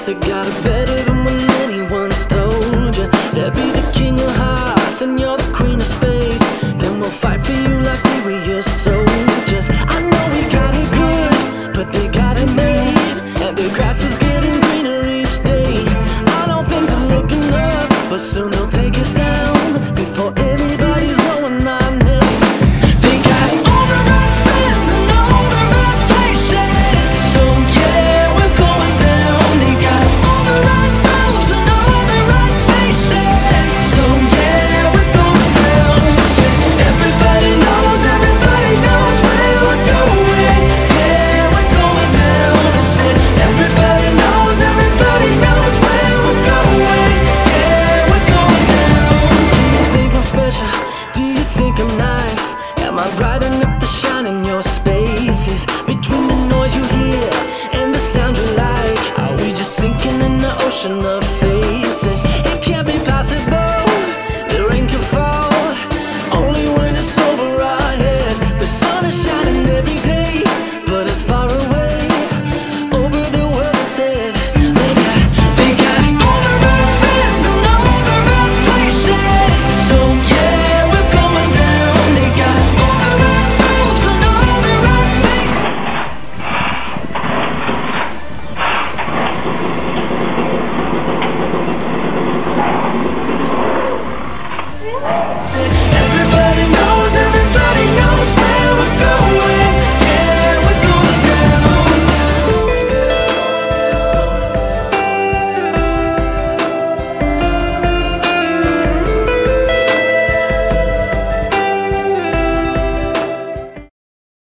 They got it better than when anyone's told you. They'll be the king of hearts and you're the queen of space. Then we'll fight for you like we were your soldiers. I know we got it good, but they got it made, and the grass is getting greener each day. I know things are looking up, but soon they'll take us down before anybody's knowing our name. They got all the right friends and all the right places, so yeah, we're going down. They got all the right moves and all the right faces, so yeah, we're going down. Everybody knows where we're going. Yeah, we're going down. Everybody knows where we're going. Yeah, we're going down. Do you think I'm special? Do you think I'm nice? Am I bright enough to shine in your spaces? Between the noise you hear and the sound you like, are we just sinking in the ocean of faces? It can't be possible, the rain can fall only when it's over our heads. The sun is shining every day, but it's far away over the world instead. They got all the right friends and all the right places, so yeah, we're going down. They got all the right moves and all the right faces. Everybody knows